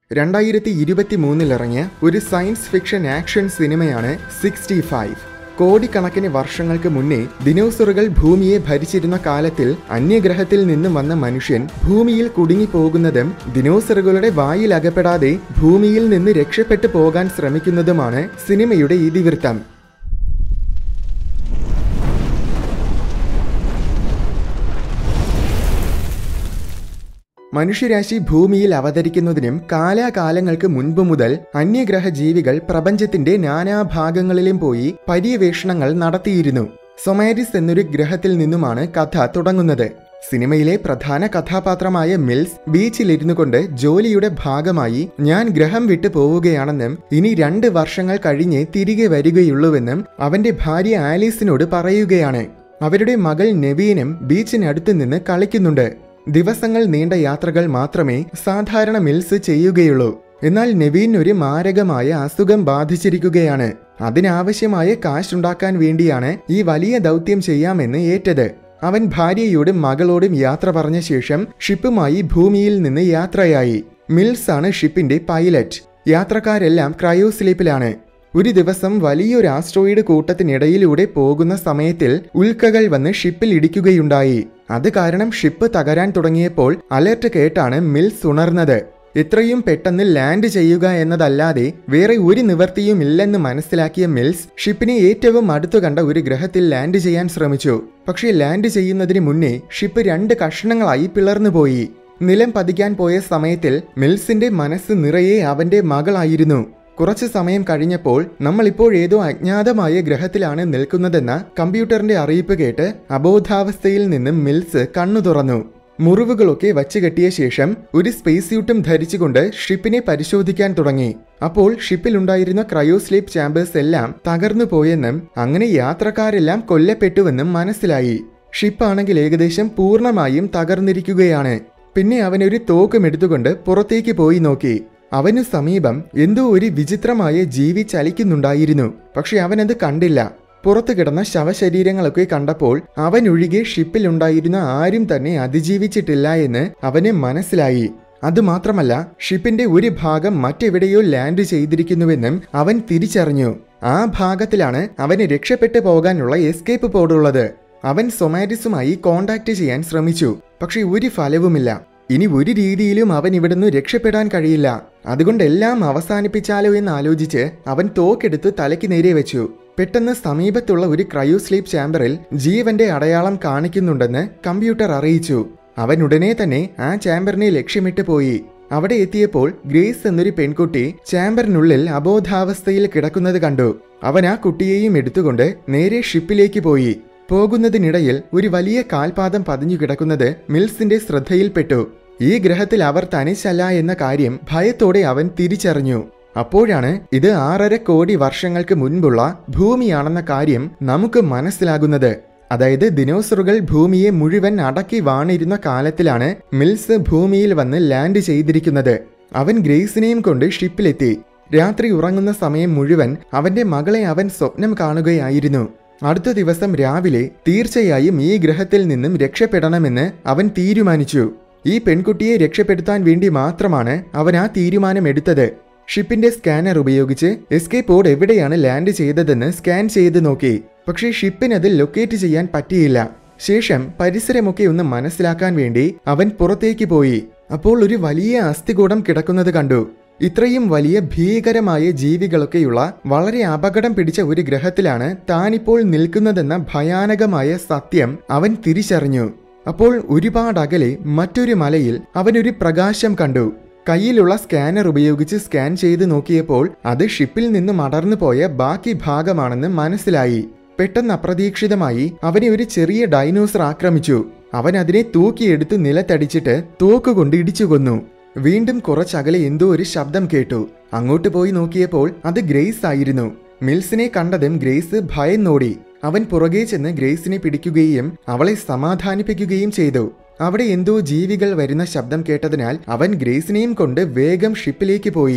2023 ഇറങ്ങിയ ഒരു science fiction action സിനിമയാണ് 65. കോടിക്കണക്കിന് വർഷങ്ങൾക്ക് മുന്നേ ദിനോസറുകൾ ഭൂമിയെ ഭരിച്ചിരുന്ന കാലത്തിൽ അന്യഗ്രഹത്തിൽ നിന്നും വന്ന മനുഷ്യൻ ഭൂമിയിൽ കുടുങ്ങിപ്പോകുന്നതും ദിനോസറുകളുടെ വായിൽ അകപ്പെടാതെ ഭൂമിയിൽ നിന്ന് രക്ഷപ്പെട്ടു പോകാൻ ശ്രമിക്കുന്നതുമാണ് സിനിമയുടെ ഇതിവൃത്തം. മനുഷ്യരാശി ഭൂമിയിൽ അവതരിക്കുന്നതിനും കാലാകാലങ്ങൾക്ക് മുൻപ് മുതൽ അന്യഗ്രഹ ജീവികൾ പ്രപഞ്ചത്തിന്റെ നാനാഭാഗങ്ങളിലും പോയി പര്യവേഷണങ്ങൾ നടത്തിയിരുന്നു. സൊമാരിസ് എന്നൊരു ഗ്രഹത്തിൽ നിന്നുമാണ് കഥ തുടങ്ങുന്നത്. സിനിമയിലെ പ്രധാന കഥാപാത്രമായ മിൽസ് ബീച്ചിലിരുന്നു കൊണ്ട് ജോലിയുടെ ഭാഗമായി ഞാൻ ഗ്രഹം വിട്ടു പോവുകയാണെന്നും ഇനി 2 വർഷങ്ങൾ കഴിഞ്ഞ് തിരികെ വരികയുള്ളൂവെന്നും അവന്റെ ഭാര്യ ആലീസിനോട് പറയുകയാണ്. അവരുടെ മകൾ നെവീനും ബീച്ചിനടുത്ത് നിന്ന് കളിക്കുന്നുണ്ട്. ദിവസങ്ങൾ നീണ്ട യാത്രകൾ മാത്രമേ സാധാരണ മിൽസ് ചെയ്യുകയുള്ളൂ. എന്നാൽ നെവീൻ ഒരു മാരകമായ അസുഖം ബാധിച്ചിരിക്കുകയാണ്. അതിനാവശ്യമായ കാശുണ്ടാക്കാൻ വേണ്ടിയാണ് ഈ വലിയ ദൗത്യം ചെയ്യാമെന്ന് ഏറ്റത്. അവൻ ഭാര്യയോടും മകളോടും യാത്ര പറഞ്ഞ ശേഷം ഷിപ്പുമായി ഭൂമിയിൽ നിന്ന് യാത്രയായി. മിൽസ് ആണ് ഷിപ്പിന്റെ പൈലറ്റ്. യാത്രക്കാരെല്ലാം ക്രയോസ്ലീപ്പിലാണ്. ഒരു ദിവസം വലിയൊരു ആസ്ട്രോയിഡ് കൂട്ടത്തിനിടയിലൂടെ പോകുന്ന സമയത്തിൽ ഉൽക്കകൾ വന്ന് ഷിപ്പിൽ ഇടിക്കുകയുണ്ടായി. അത് കാരണം ഷിപ്പ് തകരാൻ തുടങ്ങിയപ്പോൾ അലർട്ട് കേട്ടാണ് മിൽസ് ഉണർന്നത്. എത്രയും പെട്ടെന്ന് ലാൻഡ് ചെയ്യുക എന്നതല്ലാതെ വേറെ ഒരു നിവൃത്തിയും ഇല്ലെന്ന് മനസ്സിലാക്കിയ മിൽസ് ഷിപ്പിനെ ഏറ്റവും അടുത്തു കണ്ട ഒരു ഗ്രഹത്തിൽ ലാൻഡ് ചെയ്യാൻ ശ്രമിച്ചു. പക്ഷേ ലാൻഡ് ചെയ്യുന്നതിന് മുന്നേ ഷിപ്പ് 2 കഷ്ണങ്ങളായി പിളർന്നുപോയി. നിലം പതിക്കാൻ പോയ സമയത്തിൽ മിൽസിന്റെ മനസ്സ് നിറയെ അവന്റെ മകളായിരുന്നു. കുറച്ചു സമയം കഴിഞ്ഞപ്പോൾ നമ്മളിപ്പോൾ ഏതോ അജ്ഞാതമായ ഗ്രഹത്തിലാണ് നിൽക്കുന്നതെന്ന കമ്പ്യൂട്ടറിന്റെ അറിയിപ്പ് കേട്ട് അബോധാവസ്ഥയിൽ നിന്നും മിൽസ് കണ്ണു തുറന്നു. മുറിവുകളൊക്കെ വച്ചുകെട്ടിയ ശേഷം ഒരു സ്പേസ് സ്യൂട്ടും ധരിച്ചുകൊണ്ട് ഷിപ്പിനെ പരിശോധിക്കാൻ തുടങ്ങി. അപ്പോൾ ഷിപ്പിലുണ്ടായിരുന്ന ക്രയോസ്ലീപ്പ് ചാമ്പേഴ്സ് എല്ലാം തകർന്നു പോയെന്നും അങ്ങനെ യാത്രക്കാരെല്ലാം കൊല്ലപ്പെട്ടുവെന്നും മനസ്സിലായി. ഷിപ്പാണെങ്കിൽ ഏകദേശം പൂർണ്ണമായും തകർന്നിരിക്കുകയാണ്. പിന്നെ അവനൊരു തോക്കും എടുത്തുകൊണ്ട് പുറത്തേക്ക് പോയി നോക്കി. അവനു സമീപം എന്തോ ഒരു വിചിത്രമായ ജീവി ചലിക്കുന്നുണ്ടായിരുന്നു. പക്ഷെ അവനത് കണ്ടില്ല. പുറത്തു കിടന്ന ശവശരീരങ്ങളൊക്കെ കണ്ടപ്പോൾ അവനൊഴികെ ഷിപ്പിലുണ്ടായിരുന്ന ആരും തന്നെ അതിജീവിച്ചിട്ടില്ല എന്ന് അവന് മനസ്സിലായി. അതുമാത്രമല്ല, ഷിപ്പിന്റെ ഒരു ഭാഗം മറ്റെവിടെയോ ലാൻഡ് ചെയ്തിരിക്കുന്നുവെന്നും അവൻ തിരിച്ചറിഞ്ഞു. ആ ഭാഗത്തിലാണ് അവന് രക്ഷപ്പെട്ടു പോകാനുള്ള എസ്കേപ്പ് പോഡുള്ളത്. അവൻ സൊമാരിസുമായി കോണ്ടാക്ട് ചെയ്യാൻ ശ്രമിച്ചു. പക്ഷെ ഒരു ഫലവുമില്ല. ഇനി ഒരു രീതിയിലും അവൻ ഇവിടുന്ന് രക്ഷപ്പെടാൻ കഴിയില്ല. അതുകൊണ്ട് എല്ലാം അവസാനിപ്പിച്ചാലോ എന്ന് ആലോചിച്ച് അവൻ തോക്കെടുത്ത് തലയ്ക്ക് നേരെ വെച്ചു. പെട്ടെന്ന് സമീപത്തുള്ള ഒരു ക്രയോസ്ലീപ്പ് ചാമ്പറിൽ ജീവന്റെ അടയാളം കാണിക്കുന്നുണ്ടെന്ന് കമ്പ്യൂട്ടർ അറിയിച്ചു. അവൻ ഉടനെ തന്നെ ആ ചാമ്പറിനെ ലക്ഷ്യമിട്ട് പോയി. അവിടെ എത്തിയപ്പോൾ ഗ്രേസ് എന്നൊരു പെൺകുട്ടി ചാമ്പറിനുള്ളിൽ അബോധാവസ്ഥയിൽ കിടക്കുന്നത് കണ്ടു. അവൻ ആ കുട്ടിയെയും എടുത്തുകൊണ്ട് നേരെ ഷിപ്പിലേക്ക് പോയി. പോകുന്നതിനിടയിൽ ഒരു വലിയ കാൽപാദം പതിഞ്ഞു കിടക്കുന്നത് മിൽസിന്റെ ശ്രദ്ധയിൽപ്പെട്ടു. ഈ ഗ്രഹത്തിൽ അവർ തനിച്ചല്ല എന്ന കാര്യം ഭയത്തോടെ അവൻ തിരിച്ചറിഞ്ഞു. അപ്പോഴാണ് ഇത് 6.5 കോടി വർഷങ്ങൾക്ക് മുൻപുള്ള ഭൂമിയാണെന്ന കാര്യം നമുക്ക് മനസ്സിലാകുന്നത്. അതായത് ദിനോസറുകൾ ഭൂമിയെ മുഴുവൻ അടക്കി വാണിരുന്ന കാലത്തിലാണ് മിൽസ് ഭൂമിയിൽ വന്ന് ലാൻഡ് ചെയ്തിരിക്കുന്നത്. അവൻ ഗ്രേസിനെയും കൊണ്ട് ഷിപ്പിലെത്തി. രാത്രി ഉറങ്ങുന്ന സമയം മുഴുവൻ അവന്റെ മകളെ അവൻ സ്വപ്നം കാണുകയായിരുന്നു. അടുത്ത ദിവസം രാവിലെ തീർച്ചയായും ഈ ഗ്രഹത്തിൽ നിന്നും രക്ഷപ്പെടണമെന്ന് അവൻ തീരുമാനിച്ചു. ഈ പെൺകുട്ടിയെ രക്ഷപ്പെടുത്താൻ വേണ്ടി മാത്രമാണ് അവൻ ആ തീരുമാനമെടുത്തത്. ഷിപ്പിന്റെ സ്കാനർ ഉപയോഗിച്ച് എസ്കേപ്പ് പോഡ് എവിടെയാണ് ലാൻഡ് ചെയ്തതെന്ന് സ്കാൻ ചെയ്ത് നോക്കി. പക്ഷേ ഷിപ്പിനത് ലൊക്കേറ്റ് ചെയ്യാൻ പറ്റിയില്ല. ശേഷം പരിസരമൊക്കെ ഒന്ന് മനസ്സിലാക്കാൻ വേണ്ടി അവൻ പുറത്തേക്ക് പോയി. അപ്പോൾ ഒരു വലിയ അസ്ഥികൂടം കിടക്കുന്നത് കണ്ടു. ഇത്രയും വലിയ ഭീകരമായ ജീവികളൊക്കെയുള്ള വളരെ അപകടം പിടിച്ച ഒരു ഗ്രഹത്തിലാണ് താനിപ്പോൾ നിൽക്കുന്നതെന്ന ഭയാനകമായ സത്യം അവൻ തിരിച്ചറിഞ്ഞു. അപ്പോൾ ഒരുപാട് അകലെ മറ്റൊരു മലയിൽ അവനൊരു പ്രകാശം കണ്ടു. കയ്യിലുള്ള സ്കാനർ ഉപയോഗിച്ച് സ്കാൻ ചെയ്ത് നോക്കിയപ്പോൾ അത് ഷിപ്പിൽ നിന്നും അടർന്നു പോയ ബാക്കി ഭാഗമാണെന്ന് മനസ്സിലായി. പെട്ടെന്ന് അപ്രതീക്ഷിതമായി അവനെ ഒരു ചെറിയ ഡൈനോസർ ആക്രമിച്ചു. അവൻ അതിനെ തൂക്കിയെടുത്ത് നിലത്തടിച്ചിട്ട് തോക്കുകൊണ്ട് ഇടിച്ചു കൊന്നു. വീണ്ടും കുറച്ചകലെ എന്തോ ഒരു ശബ്ദം കേട്ടു. അങ്ങോട്ട് പോയി നോക്കിയപ്പോൾ അത് ഗ്രേസ് ആയിരുന്നു. മിൽസിനെ കണ്ടതും ഗ്രേസ് ഭയന്നോടി. അവൻ പുറകെ ചെന്ന് ഗ്രേസിനെ പിടിക്കുകയും അവളെ സമാധാനിപ്പിക്കുകയും ചെയ്തു. അവിടെ എന്തോ ജീവികൾ വരുന്ന ശബ്ദം കേട്ടതിനാൽ അവൻ ഗ്രേസിനെയും കൊണ്ട് വേഗം ഷിപ്പിലേക്ക് പോയി.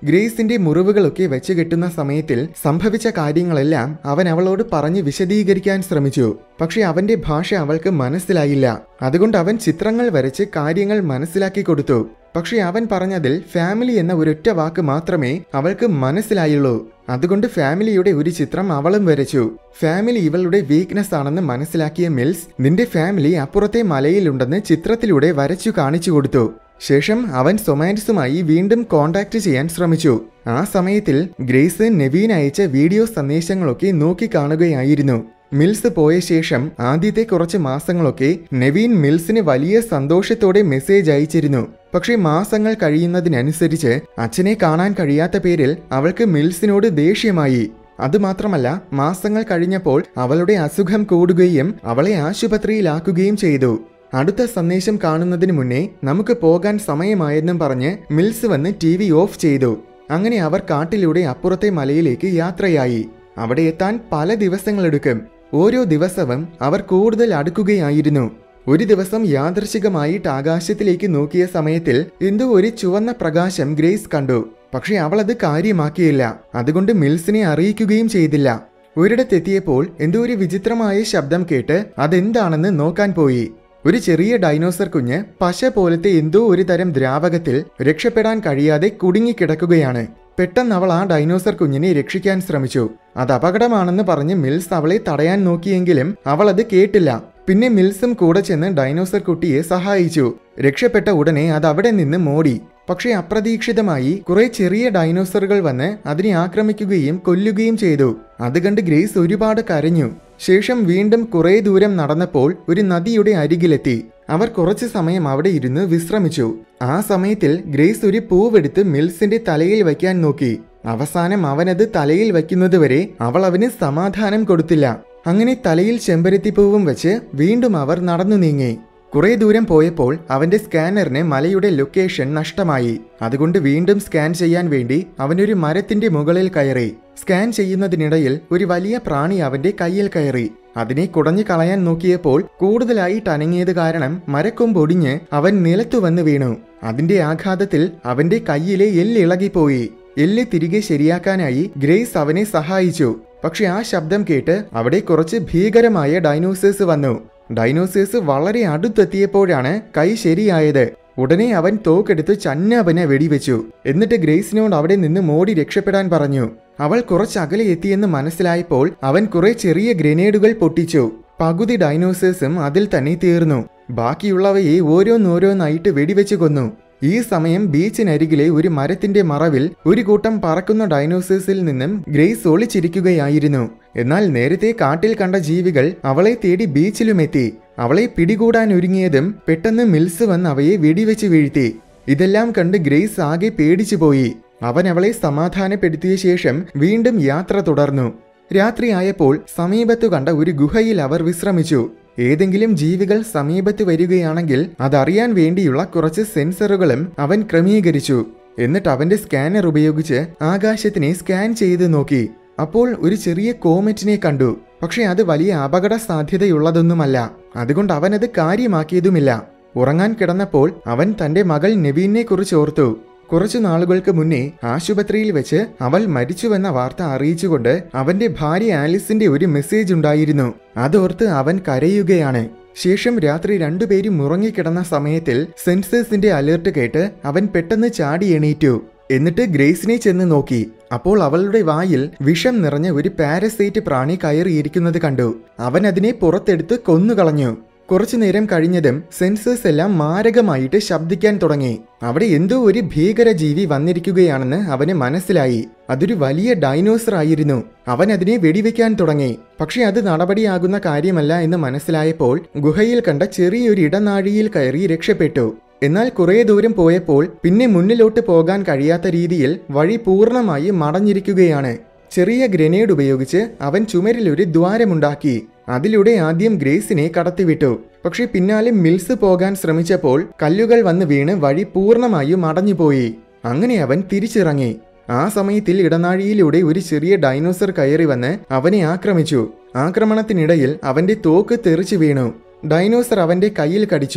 ഗ്രേസിന്റെ മുറിവുകളൊക്കെ വെച്ച് കെട്ടുന്ന സമയത്തിൽ സംഭവിച്ച കാര്യങ്ങളെല്ലാം അവൻ അവളോട് പറഞ്ഞ് വിശദീകരിക്കാൻ ശ്രമിച്ചു. പക്ഷെ അവന്റെ ഭാഷ അവൾക്ക് മനസ്സിലായില്ല. അതുകൊണ്ട് അവൻ ചിത്രങ്ങൾ വരച്ച് കാര്യങ്ങൾ മനസ്സിലാക്കി കൊടുത്തു. പക്ഷെ അവൻ പറഞ്ഞതിൽ ഫാമിലി എന്ന ഒരൊറ്റ വാക്ക് മാത്രമേ അവൾക്ക് മനസ്സിലായുള്ളൂ. അതുകൊണ്ട് ഫാമിലിയുടെ ഒരു ചിത്രം അവളും വരച്ചു. ഫാമിലി ഇവളുടെ വീക്ക്നെസ് ആണെന്ന് മനസ്സിലാക്കിയ മിൽസ് നിന്റെ ഫാമിലി അപ്പുറത്തെ മലയിലുണ്ടെന്ന് ചിത്രത്തിലൂടെ വരച്ചു കാണിച്ചു കൊടുത്തു. ശേഷം അവൻ സൊമാരിസുമായി വീണ്ടും കോണ്ടാക്ട് ചെയ്യാൻ ശ്രമിച്ചു. ആ സമയത്തിൽ ഗ്രേസ് നെവീൻ അയച്ച വീഡിയോ സന്ദേശങ്ങളൊക്കെ നോക്കി കാണുകയായിരുന്നു. മിൽസ് പോയ ശേഷം ആദ്യത്തെ കുറച്ച് മാസങ്ങളൊക്കെ നെവീൻ മിൽസിന് വലിയ സന്തോഷത്തോടെ മെസ്സേജ് അയച്ചിരുന്നു. പക്ഷേ മാസങ്ങൾ കഴിയുന്നതിനനുസരിച്ച് അച്ഛനെ കാണാൻ കഴിയാത്ത പേരിൽ അവൾക്ക് മിൽസിനോട് ദേഷ്യമായി. അതുമാത്രമല്ല, മാസങ്ങൾ കഴിഞ്ഞപ്പോൾ അവളുടെ അസുഖം കൂടുകയും അവളെ ആശുപത്രിയിലാക്കുകയും ചെയ്തു. അടുത്ത സന്ദേശം കാണുന്നതിന് മുന്നേ നമുക്ക് പോകാൻ സമയമായെന്നും പറഞ്ഞ് മിൽസ് വന്ന് TV ഓഫ് ചെയ്തു. അങ്ങനെ അവർ കാട്ടിലൂടെ അപ്പുറത്തെ മലയിലേക്ക് യാത്രയായി. അവിടെ എത്താൻ പല ദിവസങ്ങളെടുക്കും. ഓരോ ദിവസവും അവർ കൂടുതൽ അടുക്കുകയായിരുന്നു. ഒരു ദിവസം യാദൃശികമായിട്ട് ആകാശത്തിലേക്ക് നോക്കിയ സമയത്തിൽ എന്തോ ഒരു ചുവന്ന പ്രകാശം ഗ്രേസ് കണ്ടു. പക്ഷെ അവൾ അത് കാര്യമാക്കിയില്ല. അതുകൊണ്ട് മിൽസിനെ അറിയിക്കുകയും ചെയ്തില്ല. ഒരിടത്തെത്തിയപ്പോൾ എന്തോ ഒരു വിചിത്രമായ ശബ്ദം കേട്ട് അതെന്താണെന്ന് നോക്കാൻ പോയി. ഒരു ചെറിയ ഡൈനോസർ കുഞ്ഞ് പശ പോലത്തെ എന്തോ ഒരു തരം ദ്രാവകത്തിൽ രക്ഷപ്പെടാൻ കഴിയാതെ കുടുങ്ങിക്കിടക്കുകയാണ്. പെട്ടെന്ന് അവൾ ആ ഡൈനോസർ കുഞ്ഞിനെ രക്ഷിക്കാൻ ശ്രമിച്ചു. അത് അപകടമാണെന്ന് പറഞ്ഞ് മിൽസ് അവളെ തടയാൻ നോക്കിയെങ്കിലും അവൾ അത് കേട്ടില്ല. പിന്നെ മിൽസും കൂടെ ചെന്ന് ഡൈനോസർ കുട്ടിയെ സഹായിച്ചു. രക്ഷപ്പെട്ട ഉടനെ അത് അവിടെ നിന്ന് മോടി. പക്ഷേ അപ്രതീക്ഷിതമായി കുറെ ചെറിയ ഡൈനോസറുകൾ വന്ന് അതിനെ ആക്രമിക്കുകയും കൊല്ലുകയും ചെയ്തു. അത് കണ്ട് ഗ്രേസ് ഒരുപാട് കരഞ്ഞു. ശേഷം വീണ്ടും കുറെ ദൂരം നടന്നപ്പോൾ ഒരു നദിയുടെ അരികിലെത്തി. അവർ കുറച്ചു സമയം അവിടെ ഇരുന്ന് വിശ്രമിച്ചു. ആ സമയത്തിൽ ഗ്രേസ് ഒരു പൂവെടുത്ത് മിൽസിന്റെ തലയിൽ വയ്ക്കാൻ നോക്കി. അവസാനം അവനത് തലയിൽ വയ്ക്കുന്നതുവരെ അവൾ അവന് സമാധാനം കൊടുത്തില്ല. അങ്ങനെ തലയിൽ ചെമ്പരത്തിപ്പൂവും വെച്ച് വീണ്ടും അവർ നടന്നു നീങ്ങി. കുറെ ദൂരം പോയപ്പോൾ അവന്റെ സ്കാനറിന് മലയുടെ ലൊക്കേഷൻ നഷ്ടമായി. അതുകൊണ്ട് വീണ്ടും സ്കാൻ ചെയ്യാൻ വേണ്ടി അവനൊരു മരത്തിന്റെ മുകളിൽ കയറി. സ്കാൻ ചെയ്യുന്നതിനിടയിൽ ഒരു വലിയ പ്രാണി അവന്റെ കയ്യിൽ കയറി. അതിനെ കുടഞ്ഞു കളയാൻ നോക്കിയപ്പോൾ കൂടുതലായിട്ട് അനങ്ങിയത് കാരണം മരക്കൊമ്പൊടിഞ്ഞ് അവൻ നിലത്തു വന്ന് വീണു. അതിന്റെ ആഘാതത്തിൽ അവന്റെ കയ്യിലെ എല്ല് ഇളകിപ്പോയി. എല്ല് തിരികെ ശരിയാക്കാനായി ഗ്രേസ് അവനെ സഹായിച്ചു. പക്ഷെ ആ ശബ്ദം കേട്ട് അവിടെ കുറച്ച് ഭീകരമായ ഡൈനോസേഴ്സ് വന്നു. ഡൈനോസേഴ്സ് വളരെ അടുത്തെത്തിയപ്പോഴാണ് കൈ ശരിയായത്. ഉടനെ അവൻ തോക്കെടുത്ത് ചന്നവനെ വെടിവെച്ചു. എന്നിട്ട് ഗ്രേസിനോട് അവിടെ നിന്ന് മോടി രക്ഷപ്പെടാൻ പറഞ്ഞു. അവൾ കുറച്ചകലെ എത്തിയെന്ന് മനസ്സിലായപ്പോൾ അവൻ കുറെ ചെറിയ ഗ്രനേഡുകൾ പൊട്ടിച്ചു. പകുതി ഡൈനോസേഴ്സും അതിൽ തന്നെ തീർന്നു. ബാക്കിയുള്ളവയെ ഓരോന്നോരോന്നായിട്ട് വെടിവെച്ച് കൊന്നു. ഈ സമയം ബീച്ചിനരികിലെ ഒരു മരത്തിന്റെ മറവിൽ ഒരു കൂട്ടം പറക്കുന്ന ഡൈനോസേഴ്സിൽ നിന്നും ഗ്രേസ് ഒളിച്ചിരിക്കുകയായിരുന്നു. എന്നാൽ നേരത്തെ കാട്ടിൽ കണ്ട ജീവികൾ അവളെ തേടി ബീച്ചിലുമെത്തി. അവളെ പിടികൂടാൻ ഒരുങ്ങിയതും പെട്ടെന്ന് മിൽസ് വന്ന് അവയെ വെടിവെച്ച് വീഴ്ത്തി. ഇതെല്ലാം കണ്ട് ഗ്രേസ് ആകെ പേടിച്ചുപോയി. അവൻ അവളെ സമാധാനപ്പെടുത്തിയ ശേഷം വീണ്ടും യാത്ര തുടർന്നു. രാത്രിയായപ്പോൾ സമീപത്തു കണ്ട ഒരു ഗുഹയിൽ അവർ വിശ്രമിച്ചു. ഏതെങ്കിലും ജീവികൾ സമീപത്ത് വരികയാണെങ്കിൽ അതറിയാൻ വേണ്ടിയുള്ള കുറച്ച് സെൻസറുകളും അവൻ ക്രമീകരിച്ചു. എന്നിട്ട് അവന്റെ സ്കാനർ ഉപയോഗിച്ച് ആകാശത്തിനെ സ്കാൻ ചെയ്ത് നോക്കി. അപ്പോൾ ഒരു ചെറിയ കോമറ്റിനെ കണ്ടു. പക്ഷെ അത് വലിയ അപകട സാധ്യതയുള്ളതൊന്നുമല്ല. അതുകൊണ്ട് അവനത് കാര്യമാക്കിയതുമില്ല. ഉറങ്ങാൻ കിടന്നപ്പോൾ അവൻ തന്റെ മകൾ നെവീനെ കുറിച്ച് ഓർത്തു. കുറച്ചു നാളുകൾക്ക് മുന്നേ ആശുപത്രിയിൽ വെച്ച് അവൾ മരിച്ചുവെന്ന വാർത്ത അറിയിച്ചുകൊണ്ട് അവന്റെ ഭാര്യ ആലിസിന്റെ ഒരു മെസ്സേജ് ഉണ്ടായിരുന്നു. അതോർത്ത് അവൻ കരയുകയാണ്. ശേഷം രാത്രി രണ്ടുപേരും ഉറങ്ങിക്കിടന്ന സമയത്തിൽ സെൻസേഴ്സിന്റെ അലേർട്ട് കേട്ട് അവൻ പെട്ടെന്ന് ചാടി എണീറ്റു. എന്നിട്ട് ഗ്രേസിനെ ചെന്ന് നോക്കി. അപ്പോൾ അവളുടെ വായിൽ വിഷം നിറഞ്ഞ ഒരു പാരസൈറ്റ് പ്രാണി കയറിയിരിക്കുന്നത് കണ്ടു. അവൻ അതിനെ പുറത്തെടുത്ത് കൊന്നുകളഞ്ഞു. കുറച്ചു നേരം കഴിഞ്ഞതും സെൻസേഴ്സ് എല്ലാം മാരകമായിട്ട് ശബ്ദിക്കാൻ തുടങ്ങി. അവിടെ എന്തോ ഒരു ഭീകരജീവി വന്നിരിക്കുകയാണെന്ന് അവന് മനസ്സിലായി. അതൊരു വലിയ ഡൈനോസർ ആയിരുന്നു. അവൻ അതിനെ വെടിവെക്കാൻ തുടങ്ങി. പക്ഷെ അത് നടപടിയാകുന്ന കാര്യമല്ല എന്ന് മനസ്സിലായപ്പോൾ ഗുഹയിൽ കണ്ട ചെറിയൊരു ഇടനാഴിയിൽ കയറി രക്ഷപ്പെട്ടു. എന്നാൽ കുറെ ദൂരം പോയപ്പോൾ പിന്നെ മുന്നിലോട്ട് പോകാൻ കഴിയാത്ത രീതിയിൽ വഴി പൂർണ്ണമായി മടഞ്ഞിരിക്കുകയാണ്. ചെറിയ ഗ്രനേഡ് ഉപയോഗിച്ച് അവൻ ചുമരിലൊരു ദ്വാരമുണ്ടാക്കി. അതിലൂടെ ആദ്യം ഗ്രേസിനെ കടത്തിവിട്ടു. പക്ഷെ പിന്നാലെ മിൽസ് പോകാൻ ശ്രമിച്ചപ്പോൾ കല്ലുകൾ വന്ന് വീണ് വഴി പൂർണ്ണമായും അടഞ്ഞുപോയി. അങ്ങനെ അവൻ തിരിച്ചിറങ്ങി. ആ സമയത്തിൽ ഇടനാഴിയിലൂടെ ഒരു ചെറിയ ഡൈനോസർ കയറി വന്ന് അവനെ ആക്രമിച്ചു. ആക്രമണത്തിനിടയിൽ അവന്റെ തോക്ക് തെറിച്ചു വീണു. ഡൈനോസർ അവന്റെ കയ്യിൽ കടിച്ചു.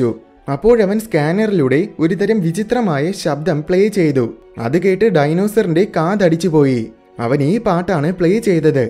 അപ്പോഴവൻ സ്കാനറിലൂടെ ഒരുതരം വിചിത്രമായ ശബ്ദം പ്ലേ ചെയ്തു. അത് കേട്ട് ഡൈനോസറിന്റെ കാതടിച്ചു പോയി. അവൻ ഈ പാട്ടാണ് പ്ലേ ചെയ്തത്.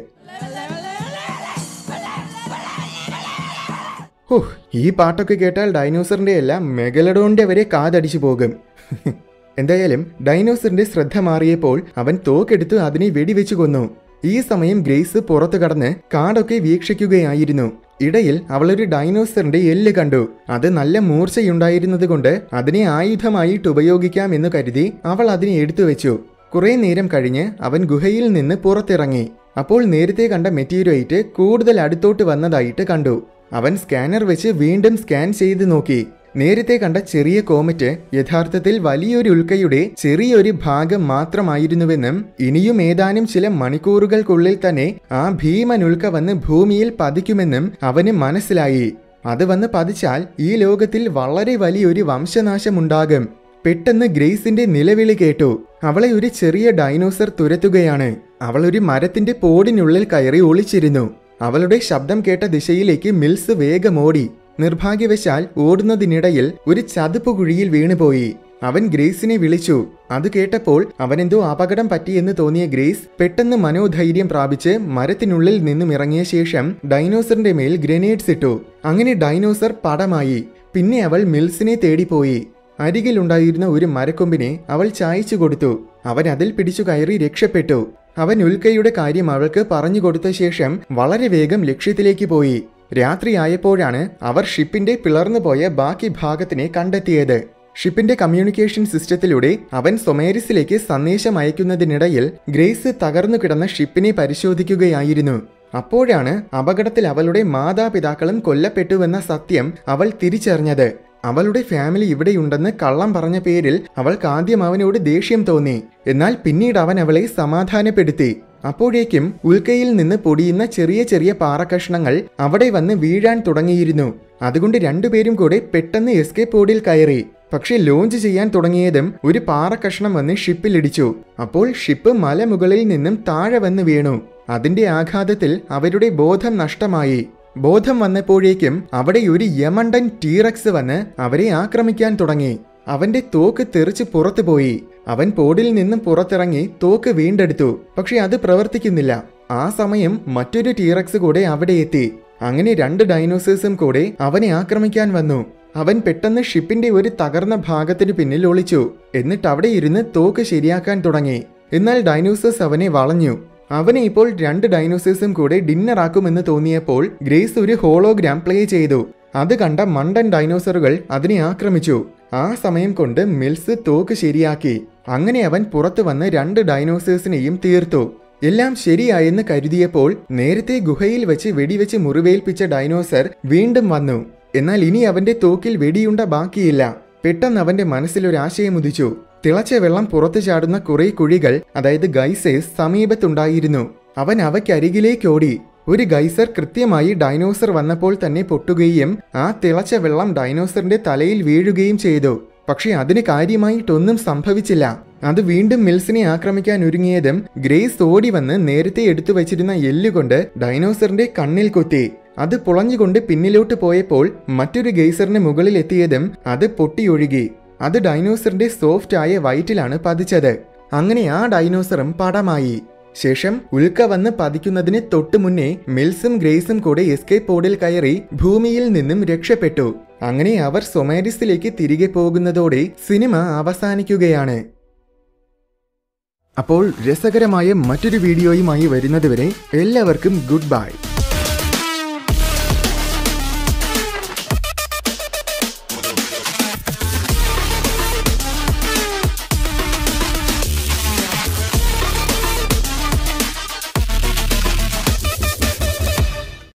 ഈ പാട്ടൊക്കെ കേട്ടാൽ ഡൈനോസറിന്റെ എല്ലാം മെഗലഡോണിന്റെ വരെ കാതടിച്ചു പോകും. എന്തായാലും ഡൈനോസറിന്റെ ശ്രദ്ധ മാറിയപ്പോൾ അവൻ തോക്കെടുത്ത് അതിനെ വെടിവെച്ചു കൊന്നു. ഈ സമയം ഗ്രേസ് പുറത്തു കടന്ന് കാടൊക്കെ വീക്ഷിക്കുകയായിരുന്നു. ഇടയിൽ അവളൊരു ഡൈനോസറിന്റെ എല്ല് കണ്ടു. അത് നല്ല മൂർച്ചയുണ്ടായിരുന്നത് കൊണ്ട് അതിനെ ആയുധമായിട്ട് ഉപയോഗിക്കാം എന്ന് കരുതി അവൾ അതിനെ എടുത്തു വെച്ചു. കുറെ നേരം കഴിഞ്ഞ് അവൻ ഗുഹയിൽ നിന്ന് പുറത്തിറങ്ങി. അപ്പോൾ നേരത്തെ കണ്ട മെറ്റീരിയറ്റ് കൂടുതൽ അടുത്തോട്ട് വന്നതായിട്ട് കണ്ടു. അവൻ സ്കാനർ വെച്ച് വീണ്ടും സ്കാൻ ചെയ്ത് നോക്കി. നേരത്തെ കണ്ട ചെറിയ കോമറ്റ് യഥാർത്ഥത്തിൽ വലിയൊരു ഉൽക്കയുടെ ചെറിയൊരു ഭാഗം മാത്രമായിരുന്നുവെന്നും ഇനിയും ഏതാനും ചില മണിക്കൂറുകൾക്കുള്ളിൽ തന്നെ ആ ഭീമൻ ഉൽക്ക വന്ന് ഭൂമിയിൽ പതിക്കുമെന്നും അവന് മനസ്സിലായി. അത് വന്ന് പതിച്ചാൽ ഈ ലോകത്തിൽ വളരെ വലിയൊരു വംശനാശമുണ്ടാകും. പെട്ടെന്ന് ഗ്രേസിന്റെ നിലവിളി കേട്ടു. അവളെ ഒരു ചെറിയ ഡൈനോസർ തുരത്തുകയാണ്. അവൾ ഒരു മരത്തിന്റെ പോടിനുള്ളിൽ കയറി ഒളിച്ചിരുന്നു. അവളുടെ ശബ്ദം കേട്ട ദിശയിലേക്ക് മിൽസ് വേഗമോടി. നിർഭാഗ്യവശാൽ ഓടുന്നതിനിടയിൽ ഒരു ചതുപ്പ് കുഴിയിൽ വീണുപോയി. അവൻ ഗ്രേസിനെ വിളിച്ചു. അത് കേട്ടപ്പോൾ അവനെന്തോ അപകടം പറ്റിയെന്ന് തോന്നിയ ഗ്രേസ് പെട്ടെന്ന് മനോധൈര്യം പ്രാപിച്ച് മരത്തിനുള്ളിൽ നിന്നും ഇറങ്ങിയ ശേഷം ഡൈനോസറിന്റെ മേൽ ഗ്രനേഡ്സ് ഇട്ടു. അങ്ങനെ ഡൈനോസർ പടമായി. പിന്നെ അവൾ മിൽസിനെ തേടിപ്പോയി. അരികിലുണ്ടായിരുന്ന ഒരു മരക്കൊമ്പിനെ അവൾ ചായച്ചു കൊടുത്തു. അവൻ അതിൽ പിടിച്ചു കയറി രക്ഷപ്പെട്ടു. അവൻ ഉൽക്കയുടെ കാര്യം അവൾക്ക് പറഞ്ഞു കൊടുത്ത ശേഷം വളരെ വേഗം ലക്ഷ്യത്തിലേക്ക് പോയി. രാത്രിയായപ്പോഴാണ് അവർ ഷിപ്പിന്റെ പിളർന്നു പോയ ബാക്കി ഭാഗത്തിനെ കണ്ടെത്തിയത്. ഷിപ്പിന്റെ കമ്മ്യൂണിക്കേഷൻ സിസ്റ്റത്തിലൂടെ അവൻ സൊമേരിസിലേക്ക് സന്ദേശം അയക്കുന്നതിനിടയിൽ ഗ്രേസ് തകർന്നു കിടന്ന ഷിപ്പിനെ പരിശോധിക്കുകയായിരുന്നു. അപ്പോഴാണ് അപകടത്തിൽ അവളുടെ മാതാപിതാക്കളും കൊല്ലപ്പെട്ടുവെന്ന സത്യം അവൾ തിരിച്ചറിഞ്ഞത്. അവളുടെ ഫാമിലി ഇവിടെയുണ്ടെന്ന് കള്ളം പറഞ്ഞ പേരിൽ അവൾക്ക് ആദ്യം അവനോട് ദേഷ്യം തോന്നി. എന്നാൽ പിന്നീട് അവൻ അവളെ സമാധാനപ്പെടുത്തി. അപ്പോഴേക്കും ഉൽക്കയിൽ നിന്ന് പൊടിയുന്ന ചെറിയ ചെറിയ പാറക്കഷ്ണങ്ങൾ അവിടെ വന്ന് വീഴാൻ തുടങ്ങിയിരുന്നു. അതുകൊണ്ട് രണ്ടുപേരും കൂടെ പെട്ടെന്ന് എസ്കേപ്പ് പോഡിൽ കയറി. പക്ഷെ ലോഞ്ച് ചെയ്യാൻ തുടങ്ങിയതും ഒരു പാറക്കഷ്ണം വന്ന് ഷിപ്പിലിടിച്ചു. അപ്പോൾ ഷിപ്പ് മലമുകളിൽ നിന്നും താഴെ വന്ന് വീണു. അതിന്റെ ആഘാതത്തിൽ അവരുടെ ബോധം നഷ്ടമായി. ബോധം വന്നപ്പോഴേക്കും അവിടെ ഒരു യമണ്ടൻ ടീറക്സ് വന്ന് അവരെ ആക്രമിക്കാൻ തുടങ്ങി. അവന്റെ തോക്ക് തെറിച്ച് പുറത്തുപോയി. അവൻ പോഡിൽ നിന്നും പുറത്തിറങ്ങി തോക്ക് വീണ്ടെടുത്തു. പക്ഷെ അത് പ്രവർത്തിക്കുന്നില്ല. ആ സമയം മറ്റൊരു ടീറക്സ് കൂടെ അവിടെ എത്തി. അങ്ങനെ 2 ഡൈനോസേഴ്സും കൂടെ അവനെ ആക്രമിക്കാൻ വന്നു. അവൻ പെട്ടെന്ന് ഷിപ്പിന്റെ ഒരു തകർന്ന ഭാഗത്തിന് പിന്നിൽ ഒളിച്ചു. എന്നിട്ട് അവിടെ ഇരുന്ന് തോക്ക് ശരിയാക്കാൻ തുടങ്ങി. എന്നാൽ ഡൈനോസേഴ്സ് അവനെ വളഞ്ഞു. അവനെ ഇപ്പോൾ 2 ഡൈനോസേഴ്സും കൂടെ ഡിന്നർ ആക്കുമെന്ന് തോന്നിയപ്പോൾ ഗ്രേസ് ഒരു ഹോളോഗ്രാം പ്ലേ ചെയ്തു. അത് കണ്ട മണ്ടൻ ഡൈനോസറുകൾ അതിനെ ആക്രമിച്ചു. ആ സമയം കൊണ്ട് മിൽസ് തോക്ക് ശരിയാക്കി. അങ്ങനെ അവൻ പുറത്തു വന്ന് 2 ഡൈനോസേഴ്സിനെയും തീർത്തു. എല്ലാം ശരിയായെന്ന് കരുതിയപ്പോൾ നേരത്തെ ഗുഹയിൽ വെച്ച് വെടിവെച്ച് മുറിവേൽപ്പിച്ച ഡൈനോസർ വീണ്ടും വന്നു. എന്നാൽ ഇനി അവന്റെ തോക്കിൽ വെടിയുണ്ട ബാക്കിയില്ല. പെട്ടെന്ന് അവന്റെ മനസ്സിലൊരാശയം ഉദിച്ചു. തിളച്ച വെള്ളം പുറത്തു ചാടുന്ന കുറെ കുഴികൾ, അതായത് ഗൈസേഴ്സ്, സമീപത്തുണ്ടായിരുന്നു. അവൻ അവയ്ക്കരികിലേക്ക് ഓടി. ഒരു ഗൈസർ കൃത്യമായി ഡൈനോസർ വന്നപ്പോൾ തന്നെ പൊട്ടുകയും ആ തിളച്ച വെള്ളം ഡൈനോസറിന്റെ തലയിൽ വീഴുകയും ചെയ്തു. പക്ഷെ അതിന് കാര്യമായിട്ടൊന്നും സംഭവിച്ചില്ല. അത് വീണ്ടും മിൽസിനെ ആക്രമിക്കാൻ ഒരുങ്ങിയതും ഗ്രേസ് ഓടി വന്ന് നേരത്തെ എടുത്തു വച്ചിരുന്ന എല്ലുകൊണ്ട് ഡൈനോസറിന്റെ കണ്ണിൽ കുത്തി. അത് പുളഞ്ഞുകൊണ്ട് പിന്നിലോട്ട് പോയപ്പോൾ മറ്റൊരു ഗൈസറിന് മുകളിൽ എത്തിയതും അത് പൊട്ടിയൊഴുകി. അത് ഡൈനോസറിന്റെ സോഫ്റ്റ് ആയ വയറ്റിലാണ് പതിച്ചത്. അങ്ങനെ ആ ഡൈനോസറും പടമായി. ശേഷം ഉൽക്ക വന്ന് പതിക്കുന്നതിന് തൊട്ടു മുന്നേ മിൽസും ഗ്രേസും കൂടെ എസ്കേപ്പ് പോഡിൽ കയറി ഭൂമിയിൽ നിന്നും രക്ഷപ്പെട്ടു. അങ്ങനെ അവർ സൊമേരിസിലേക്ക് തിരികെ പോകുന്നതോടെ സിനിമ അവസാനിക്കുകയാണ്. അപ്പോൾ രസകരമായ മറ്റൊരു വീഡിയോയുമായി വരുന്നതുവരെ എല്ലാവർക്കും ഗുഡ് ബൈ.